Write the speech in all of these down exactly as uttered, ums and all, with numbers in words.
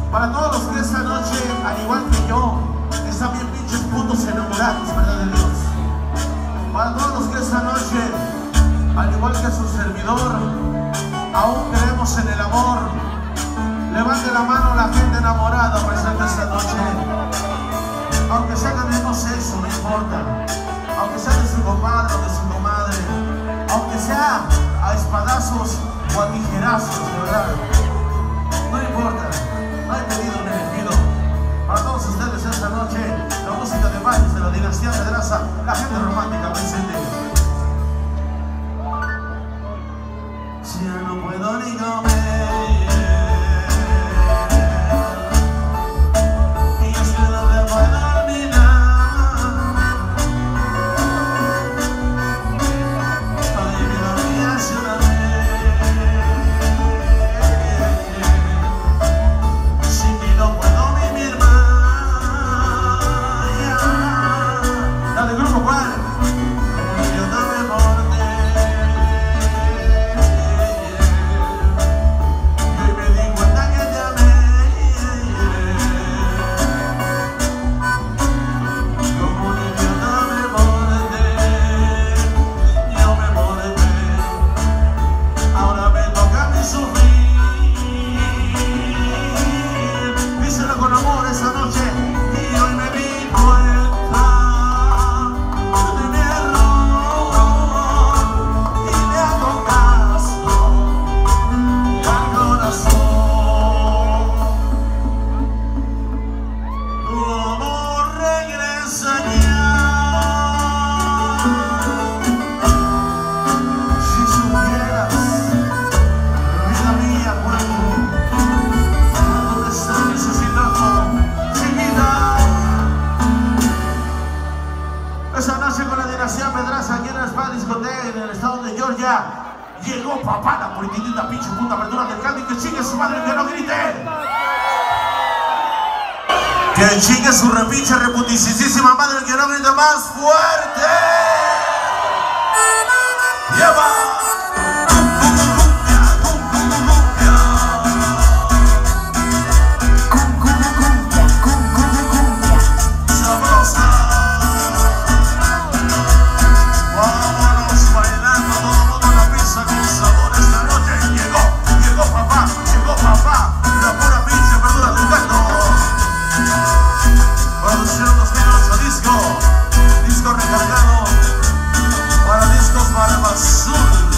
Para todos los que esta noche, al igual que yo, están bien pinches putos enamorados, ¿verdad de Dios? Para todos los que esta noche, al igual que su servidor, aún creemos en el amor, levante la mano la gente enamorada presente esta noche. Aunque sea del mismo sexo, no importa. Aunque sea de su compadre o de su comadre, aunque sea a espadazos o a tijerazos, de verdad, no importa, no hay pedido ni elegido. Para todos ustedes esta noche, la música de bailes de la dinastía Pedraza, la gente romántica presente. Ya no puedo ni comer. Llegó papá, la politiquita, pinche puta apertura del canto y que chingue su madre, que no grite. Que chingue su repinche reputisísima madre, que no grite más fuerte. Lleva. Disco recargado para Discos Barba Azul.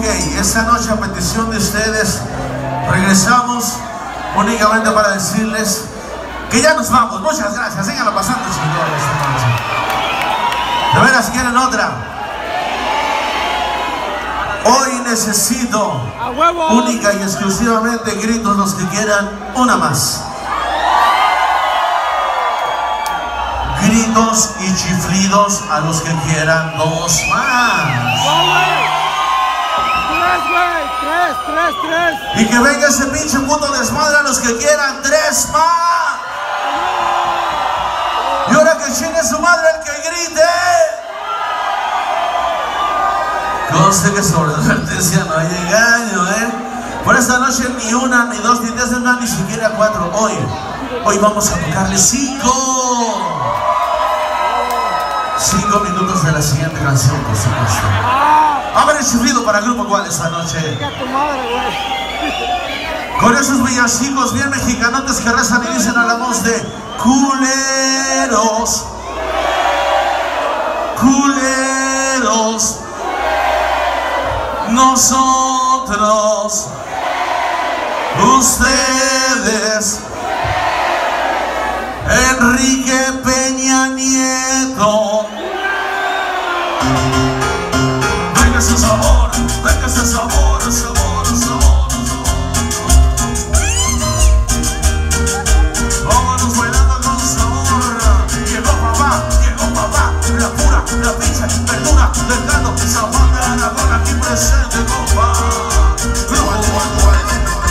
esta noche a petición de ustedes regresamos únicamente para decirles que ya nos vamos. Muchas gracias, síganlo pasando chingón esta noche. ¿De veras quieren otra? Hoy necesito única y exclusivamente gritos los que quieran una más. Gritos y chiflidos a los que quieran dos más. Tres, güey, tres, tres, tres. Y que venga ese pinche puto desmadre a los que quieran tres más. Y ahora que chingue su madre el que grite. Conste que sobre advertencia no hay engaño, ¿eh? Por esta noche ni una, ni dos, ni tres, no, ni siquiera cuatro. Hoy, hoy vamos a tocarle cinco. Cinco minutos de la siguiente canción, por supuesto. A ver el chiflido para el grupo cual esta noche. Con esos villancicos bien mexicanotes que rezan y dicen a la voz de culeros, culeros, nosotros, ustedes, Enrique Peña Nieto. Venga ese sabor, venga ese sabor, sabor, sabor, sabor. Vámonos bailando con sabor. Llegó papá, llegó papá, la pura, la pizza, verdura, del caldo, San Juan de Aragón aquí presente, compa.